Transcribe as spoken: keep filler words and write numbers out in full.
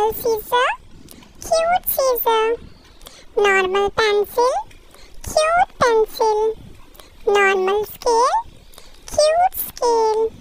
Normal scissor, cute scissor. Normal pencil, cute pencil. Normal scale, cute scale.